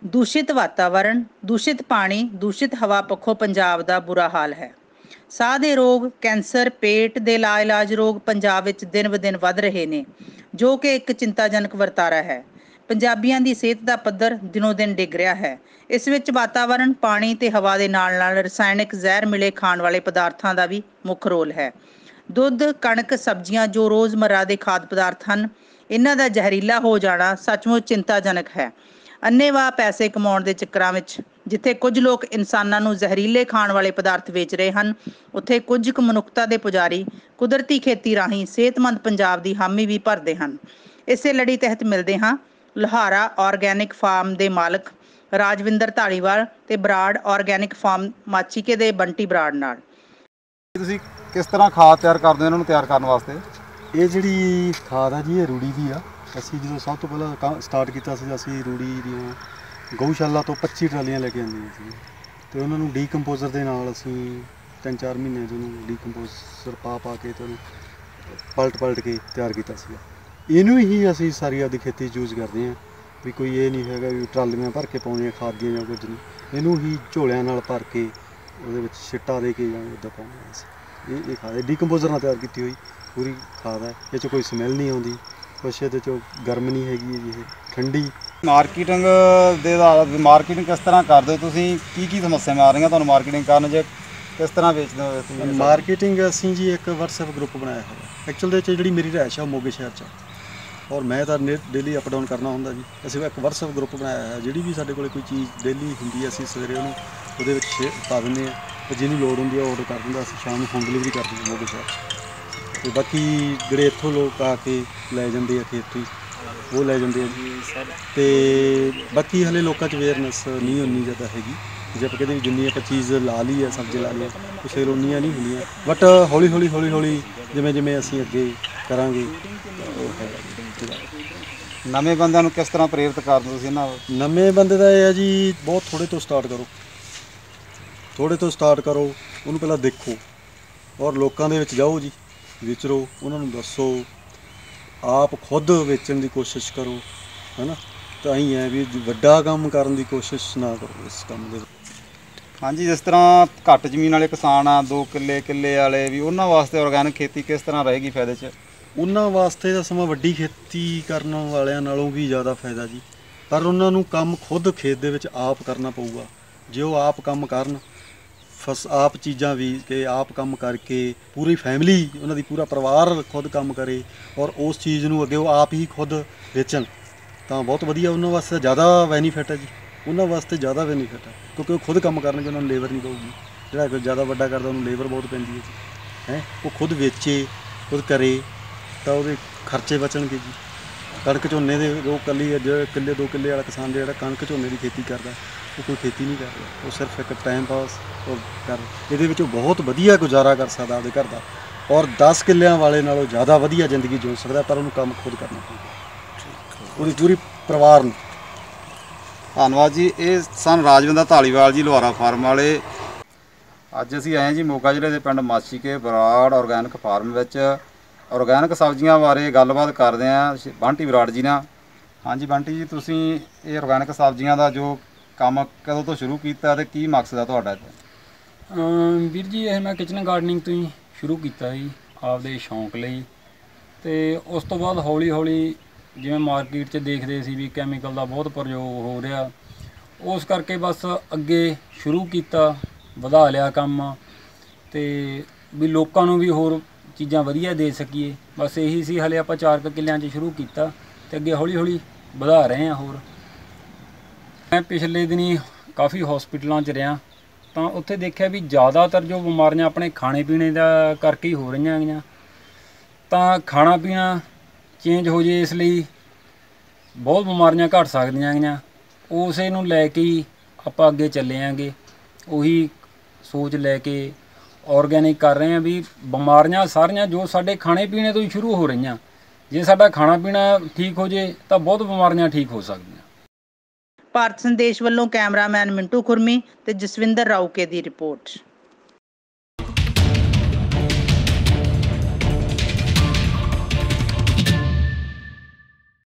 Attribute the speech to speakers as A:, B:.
A: ਦੂਸ਼ਿਤ ਵਾਤਾਵਰਣ, ਦੂਸ਼ਿਤ ਪਾਣੀ, ਦੂਸ਼ਿਤ ਹਵਾ ਪੱਖੋਂ ਪੰਜਾਬ ਦਾ ਬੁਰਾ ਹਾਲ ਹੈ। ਸਾਹ ਦੇ ਰੋਗ, ਕੈਂਸਰ, ਪੇਟ ਦੇ ਲਾਇਲਾਜ ਰੋਗ ਪੰਜਾਬ ਵਿੱਚ ਦਿਨ ਬ ਦਿਨ ਵੱਧ ਰਹੇ ਨੇ, ਜੋ ਕਿ ਇੱਕ ਚਿੰਤਾਜਨਕ ਵਰਤਾਰਾ ਹੈ। ਪੰਜਾਬੀਆਂ ਦੀ ਸਿਹਤ ਦਾ ਪੱਧਰ ਦਿਨੋਂ ਦਿਨ ਡਿੱਗ ਰਿਹਾ ਹੈ। ਇਸ ਵਿੱਚ ਵਾਤਾਵਰਣ, ਪਾਣੀ ਤੇ ਹਵਾ ਦੇ ਨਾਲ ਨਾਲ ਰਸਾਇਣਿਕ ਜ਼ਹਿਰ ਮਿਲੇ ਖਾਣ ਵਾਲੇ ਪਦਾਰਥਾਂ ਦਾ ਵੀ ਮੁੱਖ ਰੋਲ ਹੈ। ਦੁੱਧ, ਕਣਕ, ਸਬਜ਼ੀਆਂ ਜੋ ਰੋਜ਼ਮर्रा ਦੇ ਖਾਦ ਪਦਾਰਥ ਹਨ, ਇਹਨਾਂ ਦਾ ਜ਼ਹਿਰੀਲਾ ਹੋ ਜਾਣਾ ਸੱਚਮੁੱਚ ਚਿੰਤਾਜਨਕ ਹੈ। ਅੰਨ੍ਹੇਵਾਹ ਪੈਸੇ ਕਮਾਉਣ ਦੇ ਚੱਕਰਾਂ ਵਿੱਚ ਜਿੱਥੇ ਕੁਝ ਲੋਕ ਇਨਸਾਨਾਂ ਨੂੰ ਜ਼ਹਿਰੀਲੇ ਖਾਣ ਵਾਲੇ ਪਦਾਰਥ ਵੇਚ ਰਹੇ ਹਨ, ਉੱਥੇ ਕੁਝ ਕੁ ਮਨੁੱਖਤਾ ਦੇ ਪੁਜਾਰੀ ਕੁਦਰਤੀ ਖੇਤੀ ਰਾਹੀਂ ਸਿਹਤਮੰਦ ਪੰਜਾਬ ਦੀ ਹਾਮੀ ਵੀ ਭਰਦੇ ਹਨ। ਇਸੇ ਲੜੀ ਤਹਿਤ ਮਿਲਦੇ ਹਾਂ ਲੋਹਾਰਾ ਆਰਗੈਨਿਕ ਫਾਰਮ ਦੇ ਮਾਲਕ ਰਾਜਵਿੰਦਰ ਧਾਲੀਵਾਲ ਤੇ ਬਰਾੜ ਆਰਗੈਨਿਕ ਫਾਰਮ ਮਾਛੀਕੇ ਦੇ ਬੰਟੀ ਬਰਾੜ ਨਾਲ।
B: ਤੁਸੀਂ ਕਿਸ ਤਰ੍ਹਾਂ ਖਾਦ ਤਿਆਰ ਕਰਦੇ ਹੋ ਇਹਨਾਂ ਨੂੰ ਤਿਆਰ ਕਰਨ ਵਾਸਤੇ?
C: ਇਹ ਜਿਹੜੀ ਖਾਦ ਆ ਜੀ, ਇਹ ਰੂੜੀ ਦੀ ਆ। ਅਸੀਂ ਜਦੋਂ ਸਭ ਤੋਂ ਪਹਿਲਾਂ ਸਟਾਰਟ ਕੀਤਾ ਸੀ, ਅਸੀਂ ਰੂੜੀ ਦੀਆਂ ਗਊਸ਼ਾਲਾ ਤੋਂ 25 ਟਰਾਲੀਆਂ ਲੈ ਕੇ ਆਉਂਦੀਆਂ ਸੀ ਅਤੇ ਉਹਨਾਂ ਨੂੰ ਡੀਕੰਪੋਜ਼ਰ ਦੇ ਨਾਲ ਅਸੀਂ 3-4 ਮਹੀਨੇ ਜਿਹਨੂੰ ਡੀਕੰਪੋਜ਼ਰ ਪਾ ਕੇ ਤੇ ਉਹਨੂੰ ਪਲਟ ਕੇ ਤਿਆਰ ਕੀਤਾ ਸੀਗਾ। ਇਹਨੂੰ ਹੀ ਅਸੀਂ ਸਾਰੀ ਆਪਦੀ ਖੇਤੀ 'ਚ ਯੂਜ਼ ਕਰਦੇ ਹਾਂ। ਵੀ ਕੋਈ ਇਹ ਨਹੀਂ ਹੈਗਾ ਵੀ ਟਰਾਲੀਆਂ ਭਰ ਕੇ ਪਾਉਣੀਆਂ ਖਾਦ ਦੀਆਂ ਜਾਂ ਕੁਝ ਨਹੀਂ, ਇਹਨੂੰ ਹੀ ਝੋਲਿਆਂ ਨਾਲ ਭਰ ਕੇ ਉਹਦੇ ਵਿੱਚ ਛਿੱਟਾ ਦੇ ਕੇ ਜਾਂ ਉੱਦਾਂ ਪਾਉਂਦੇ ਅਸੀਂ। ਇਹ ਖਾਦ ਡੀਕੰਪੋਜ਼ਰ ਨਾਲ ਤਿਆਰ ਕੀਤੀ ਹੋਈ ਪੂਰੀ ਖਾਦ ਹੈ। ਇਹ 'ਚ ਕੋਈ ਸਮੈਲ ਨਹੀਂ ਆਉਂਦੀ, ਕੁਛ ਇਹਦੇ 'ਚੋਂ ਗਰਮ ਨਹੀਂ ਹੈਗੀ ਜੀ, ਇਹ ਠੰਡੀ।
B: ਮਾਰਕੀਟਿੰਗ ਦੇ ਮਾਰਕੀਟਿੰਗ ਕਿਸ ਤਰ੍ਹਾਂ ਕਰਦੇ ਹੋ ਤੁਸੀਂ? ਕੀ ਸਮੱਸਿਆਵਾਂ ਆ ਰਹੀਆਂ ਤੁਹਾਨੂੰ ਮਾਰਕੀਟਿੰਗ ਕਰਨ 'ਚ? ਕਿਸ ਤਰ੍ਹਾਂ ਵੇਚਦੇ ਹੋ ਤੁਸੀਂ
C: ਮਾਰਕੀਟਿੰਗ? ਅਸੀਂ ਜੀ ਇੱਕ WhatsApp ਗਰੁੱਪ ਬਣਾਇਆ ਹੋਇਆ। ਐਕਚੁਅਲ ਦੇ 'ਚ ਜਿਹੜੀ ਮੇਰੀ ਰਿਹਾਇਸ਼ ਆ ਉਹ ਮੋਗੇ ਸ਼ਹਿਰ 'ਚ ਆ, ਔਰ ਮੈਂ ਤਾਂ ਡੇਲੀ ਅਪ ਡਾਊਨ ਕਰਨਾ ਹੁੰਦਾ ਜੀ। ਅਸੀਂ ਇੱਕ WhatsApp ਗਰੁੱਪ ਬਣਾਇਆ ਹੈ। ਜਿਹੜੀ ਵੀ ਸਾਡੇ ਕੋਲ ਕੋਈ ਚੀਜ਼ ਡੇਲੀ ਹੁੰਦੀ ਹੈ, ਅਸੀਂ ਸਵੇਰੇ ਉਹਨੂੰ ਉਹਦੇ ਵਿੱਚ ਪਾ ਦਿੰਦੇ ਹਾਂ ਅਤੇ ਜਿਹਨੂੰ ਲੋੜ ਹੁੰਦੀ ਹੈ ਉਹ ਔਡਰ ਕਰ ਦਿੰਦਾ। ਅਸੀਂ ਸ਼ਾਮ ਨੂੰ ਹੋਮ ਡਿਲੀਵਰੀ ਕਰ ਦਿੰਦੇ ਮੋਗੇ ਸ਼ਹਿਰ। ਅਤੇ ਬਾਕੀ ਜਿਹੜੇ ਇੱਥੋਂ ਲੋਕ ਆ ਕੇ ਲੈ ਜਾਂਦੇ ਆ ਖੇਤ, ਉਹ ਲੈ ਜਾਂਦੇ ਆ ਜੀ ਸਰ। ਅਤੇ ਬਾਕੀ ਹਾਲੇ ਲੋਕਾਂ 'ਚ ਅਵੇਅਰਨੈਸ ਨਹੀਂ ਉਨੀ ਜ਼ਿਆਦਾ ਹੈਗੀ। ਜੇ ਆਪਾਂ ਕਹਿੰਦੇ ਵੀ ਜਿੰਨੀ ਆਪਾਂ ਚੀਜ਼ ਲਾ ਲਈ ਹੈ, ਸਬਜ਼ੀ ਲਾ ਲਈ ਹੈ, ਉਹ ਸੇਲ ਉਨੀਆਂ ਨਹੀਂ ਹੁੰਦੀਆਂ। ਬਟ ਹੌਲੀ ਹੌਲੀ ਜਿਵੇਂ ਅਸੀਂ ਅੱਗੇ ਕਰਾਂਗੇ ਉਹ ਹੈ।
B: ਨਵੇਂ ਬੰਦਿਆਂ ਨੂੰ ਕਿਸ ਤਰ੍ਹਾਂ ਪ੍ਰੇਰਿਤ ਕਰਦੇ ਤੁਸੀਂ ਇਹਨਾਂ?
C: ਨਵੇਂ ਬੰਦੇ ਦਾ ਇਹ ਹੈ ਜੀ, ਬਹੁਤ ਥੋੜ੍ਹੇ ਤੋਂ ਸਟਾਰਟ ਕਰੋ। ਉਹਨੂੰ ਪਹਿਲਾਂ ਦੇਖੋ ਔਰ ਲੋਕਾਂ ਦੇ ਵਿੱਚ ਜਾਓ ਜੀ, ਵਿਚਰੋ, ਉਹਨਾਂ ਨੂੰ ਦੱਸੋ, ਆਪ ਖੁਦ ਵੇਚਣ ਦੀ ਕੋਸ਼ਿਸ਼ ਕਰੋ, ਹੈ ਨਾ। ਤਾਂ ਹੀ ਹੈ ਵੀ ਵੱਡਾ ਕੰਮ ਕਰਨ ਦੀ ਕੋਸ਼ਿਸ਼ ਨਾ ਕਰੋ ਇਸ ਕੰਮ ਦੇ।
B: ਹਾਂਜੀ, ਜਿਸ ਤਰ੍ਹਾਂ ਘੱਟ ਜ਼ਮੀਨ ਵਾਲੇ ਕਿਸਾਨ ਆ, 2 ਕਿੱਲੇ ਵਾਲੇ ਵੀ, ਉਹਨਾਂ ਵਾਸਤੇ ਆਰਗੈਨਿਕ ਖੇਤੀ ਕਿਸ ਤਰ੍ਹਾਂ ਰਹੇਗੀ ਫਾਇਦੇ 'ਚ?
C: ਉਹਨਾਂ ਵਾਸਤੇ ਤਾਂ ਸਮਾਂ ਵੱਡੀ ਖੇਤੀ ਕਰਨ ਵਾਲਿਆਂ ਨਾਲੋਂ ਵੀ ਜ਼ਿਆਦਾ ਫਾਇਦਾ ਜੀ। ਪਰ ਉਹਨਾਂ ਨੂੰ ਕੰਮ ਖੁਦ ਖੇਤ ਦੇ ਵਿੱਚ ਆਪ ਕਰਨਾ ਪਊਗਾ। ਜੇ ਉਹ ਆਪ ਕੰਮ ਕਰਨ, ਆਪ ਚੀਜ਼ਾਂ ਬੀਜ ਕੇ, ਆਪ ਕੰਮ ਕਰਕੇ, ਪੂਰੀ ਫੈਮਿਲੀ ਉਹਨਾਂ ਦੀ, ਪੂਰਾ ਪਰਿਵਾਰ ਖੁਦ ਕੰਮ ਕਰੇ ਔਰ ਉਸ ਚੀਜ਼ ਨੂੰ ਅੱਗੇ ਉਹ ਆਪ ਹੀ ਖੁਦ ਵੇਚਣ, ਤਾਂ ਬਹੁਤ ਵਧੀਆ। ਉਹਨਾਂ ਵਾਸਤੇ ਜ਼ਿਆਦਾ ਬੈਨੀਫਿਟ ਹੈ ਜੀ। ਉਹਨਾਂ ਵਾਸਤੇ ਜ਼ਿਆਦਾ ਬੈਨੀਫਿਟ ਹੈ ਕਿਉਂਕਿ ਉਹ ਖੁਦ ਕੰਮ ਕਰਨਗੇ, ਉਹਨਾਂ ਨੂੰ ਲੇਬਰ ਨਹੀਂ ਪਊਗੀ। ਜਿਹੜਾ ਕੋਈ ਜ਼ਿਆਦਾ ਵੱਡਾ ਕਰਦਾ ਉਹਨੂੰ ਲੇਬਰ ਬਹੁਤ ਪੈਂਦੀ ਹੈ ਜੀ, ਹੈ। ਉਹ ਖੁਦ ਵੇਚੇ, ਖੁਦ ਕਰੇ, ਤਾਂ ਉਹਦੇ ਖਰਚੇ ਬਚਣਗੇ ਜੀ। ਕਣਕ ਝੋਨੇ ਦੇ ਉਹ ਕਿੱਲੇ 2 ਕਿੱਲੇ ਵਾਲਾ ਕਿਸਾਨ ਜਿਹੜਾ ਕਣਕ ਝੋਨੇ ਦੀ ਖੇਤੀ ਕਰਦਾ, ਉਹ ਕੋਈ ਖੇਤੀ ਨਹੀਂ ਕਰਦਾ, ਉਹ ਸਿਰਫ ਇੱਕ ਟਾਈਮ ਪਾਸ ਉਹ ਇਹਦੇ ਵਿੱਚੋਂ ਬਹੁਤ ਵਧੀਆ ਗੁਜ਼ਾਰਾ ਕਰ ਸਕਦਾ ਆਪਦੇ ਘਰ ਦਾ, ਔਰ 10 ਕਿੱਲਿਆਂ ਵਾਲੇ ਨਾਲੋਂ ਜ਼ਿਆਦਾ ਵਧੀਆ ਜ਼ਿੰਦਗੀ ਜਿਉ ਸਕਦਾ। ਪਰ ਉਹਨੂੰ ਕੰਮ ਖੁਦ ਕਰਨਾ ਪਊਗਾ, ਉਹਦੀ ਪੂਰੀ ਪਰਿਵਾਰ ਨੂੰ।
B: ਧੰਨਵਾਦ ਜੀ। ਇਹ ਸਨ ਰਾਜਵਿੰਦਰ ਧਾਲੀਵਾਲ ਜੀ, ਲੋਹਾਰਾ ਫਾਰਮ ਵਾਲੇ। ਅੱਜ ਅਸੀਂ ਆਏ ਜੀ ਮੋਗਾ ਜ਼ਿਲ੍ਹੇ ਦੇ ਪਿੰਡ ਮਾਛੀਕੇ ਬਰਾੜ ਆਰਗੈਨਿਕ ਫਾਰਮ ਵਿੱਚ। ਆਰਗੈਨਿਕ ਸਬਜ਼ੀਆਂ ਬਾਰੇ ਗੱਲਬਾਤ ਕਰਦੇ ਹਾਂ ਬੰਟੀ ਬਰਾੜ ਜੀ ਨਾਲ। ਹਾਂਜੀ ਬੰਟੀ ਜੀ, ਤੁਸੀਂ ਇਹ ਆਰਗੈਨਿਕ ਸਬਜ਼ੀਆਂ ਦਾ ਜੋ ਕੰਮ ਕਦੋਂ ਤੋਂ ਸ਼ੁਰੂ ਕੀਤਾ ਅਤੇ ਕੀ ਮਕਸਦ ਆ ਤੁਹਾਡਾ?
D: ਵੀਰ ਜੀ, ਇਹ ਮੈਂ ਕਿਚਨ ਗਾਰਡਨਿੰਗ ਤੋਂ ਹੀ ਸ਼ੁਰੂ ਕੀਤਾ ਜੀ, ਆਪਦੇ ਸ਼ੌਂਕ ਲਈ। ਅਤੇ ਉਸ ਤੋਂ ਬਾਅਦ ਹੌਲੀ ਜਿਵੇਂ ਮਾਰਕੀਟ 'ਚ ਦੇਖਦੇ ਸੀ ਵੀ ਕੈਮੀਕਲ ਦਾ ਬਹੁਤ ਪ੍ਰਯੋਗ ਹੋ ਰਿਹਾ, ਉਸ ਕਰਕੇ ਬਸ ਅੱਗੇ ਸ਼ੁਰੂ ਕੀਤਾ, ਵਧਾ ਲਿਆ ਕੰਮ। ਅਤੇ ਵੀ ਲੋਕਾਂ ਨੂੰ ਵੀ ਹੋਰ ਚੀਜ਼ਾਂ ਵਧੀਆ ਦੇ ਸਕੀਏ, ਬਸ ਇਹੀ ਸੀ। ਹਾਲੇ ਆਪਾਂ 4 ਕਿੱਲਿਆਂ 'ਚ ਸ਼ੁਰੂ ਕੀਤਾ ਅਤੇ ਅੱਗੇ ਹੌਲੀ ਵਧਾ ਰਹੇ ਹਾਂ ਹੋਰ। ਮੈਂ ਪਿਛਲੇ ਦਿਨੀ ਕਾਫੀ ਹੌਸਪੀਟਲਾਂ 'ਚ ਰਿਹਾ, ਤਾਂ ਉੱਥੇ ਦੇਖਿਆ ਵੀ ਜ਼ਿਆਦਾਤਰ ਜੋ ਬਿਮਾਰੀਆਂ ਆਪਣੇ ਖਾਣੇ ਪੀਣੇ ਦਾ ਕਰਕੇ ਹੀ ਹੋ ਰਹੀਆਂ ਹੈਗੀਆਂ। ਤਾਂ ਖਾਣਾ ਪੀਣਾ ਚੇਂਜ ਹੋ ਜੇ, ਇਸ ਲਈ ਬਹੁਤ ਬਿਮਾਰੀਆਂ ਘੱਟ ਸਕਦੀਆਂ ਹੈਗੀਆਂ। ਉਸੇ ਨੂੰ ਲੈ ਕੇ ਹੀ ਆਪਾਂ ਅੱਗੇ ਚੱਲੇ ਆਂਗੇ, ਉਹੀ ਸੋਚ ਲੈ ਕੇ ਆਰਗੈਨਿਕ ਕਰ ਰਹੇ ਹਾਂ ਵੀ ਬਿਮਾਰੀਆਂ ਸਾਰੀਆਂ ਜੋ ਸਾਡੇ ਖਾਣੇ ਪੀਣੇ ਤੋਂ ਹੀ ਸ਼ੁਰੂ ਹੋ ਰਹੀਆਂ, ਜੇ ਸਾਡਾ ਖਾਣਾ ਪੀਣਾ ਠੀਕ ਹੋ ਜੇ ਤਾਂ ਬਹੁਤ ਬਿਮਾਰੀਆਂ ਠੀਕ ਹੋ ਸਕਦੀਆਂ।
A: ਭਾਰਤ ਸੰਦੇਸ਼ ਵੱਲੋਂ ਕੈਮਰਾਮੈਨ ਮਿੰਟੂ ਖੁਰਮੀ ਤੇ ਜਸਵਿੰਦਰ ਰਾਊਕੇ ਦੀ ਰਿਪੋਰਟ।